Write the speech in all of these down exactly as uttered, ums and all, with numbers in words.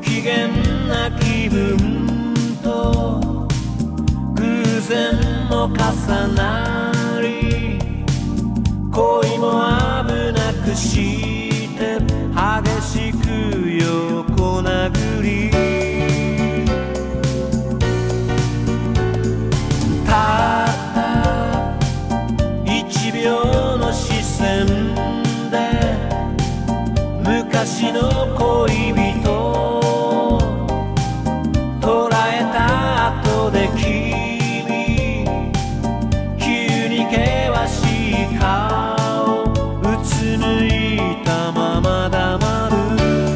機嫌な気分と偶然も重なり、恋も危なくして激しく横殴り、たった一秒の視線で昔の恋人を捉えた後で君、急に険しい顔うつむいたまま黙る。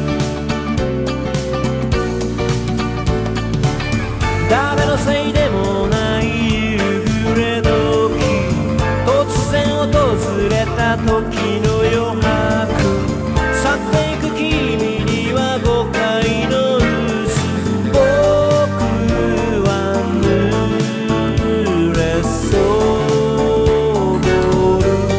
誰のせいでもない夕暮れ時、突然訪れた時の余白、去っていく君には誤解の渦、僕は濡れそうる。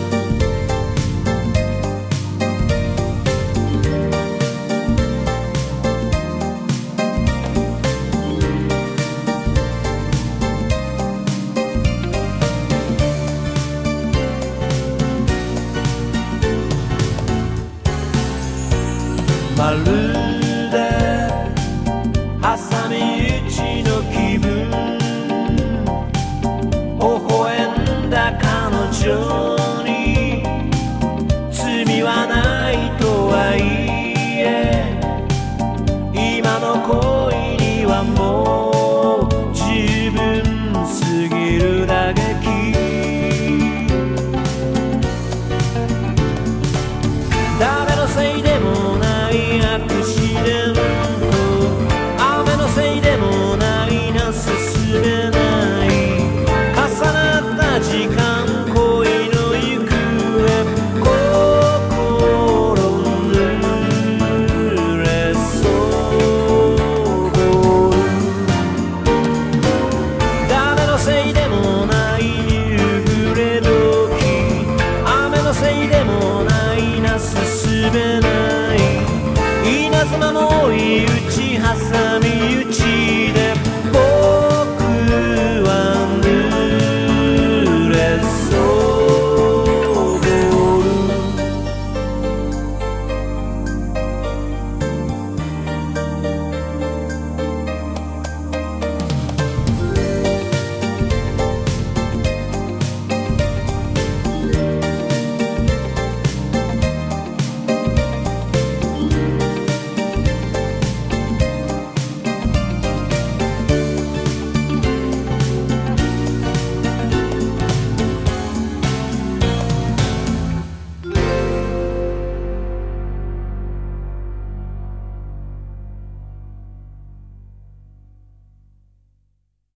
まるで挟み撃ちの気分、微笑んだ彼女に罪はないとはいえ、今の恋にはもう十分すぎる打撃。誰のせいでもないアクシデント